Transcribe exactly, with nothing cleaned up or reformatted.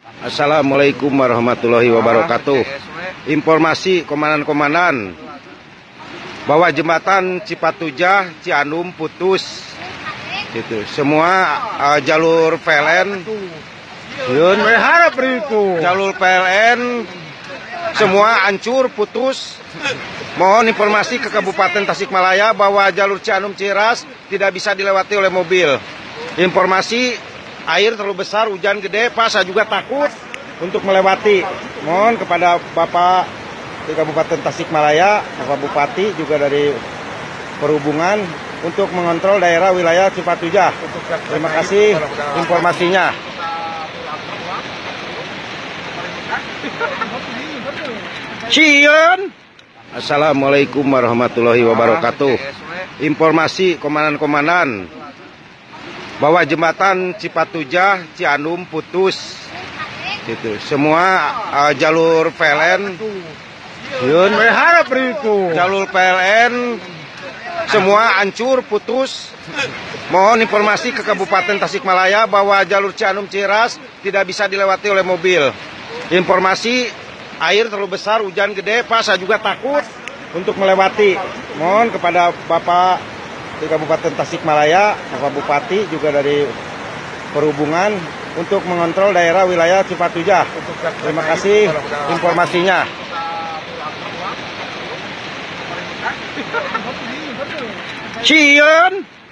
Assalamualaikum warahmatullahi wabarakatuh. Informasi komandan-komandan bahwa jembatan Cipatujah Cianum putus. Gitu. Semua uh, jalur P L N, yun, jalur P L N semua hancur putus. Mohon informasi ke Kabupaten Tasikmalaya bahwa jalur Cianum Ciras tidak bisa dilewati oleh mobil. Informasi air terlalu besar, hujan gede, Pak, saya juga takut untuk melewati. Mohon kepada Bapak di Kabupaten Tasikmalaya, Bapak Bupati juga dari Perhubungan untuk mengontrol daerah wilayah Cipatujah. Terima kasih informasinya. Cion. Assalamualaikum warahmatullahi wabarakatuh. Informasi komandan-komandan bahwa jembatan Cipatujah Cianum putus. Gitu. Semua uh, jalur P L N, yun, jalur P L N semua hancur putus. Mohon informasi ke Kabupaten Tasikmalaya bahwa jalur Cianum Ciras tidak bisa dilewati oleh mobil. Informasi air terlalu besar, hujan gede, Pak, saya juga takut untuk melewati. Mohon kepada Bapak di Kabupaten Tasikmalaya, Bapak Bupati juga dari Perhubungan untuk mengontrol daerah wilayah Cipatujah. Terima kasih informasinya. Cion.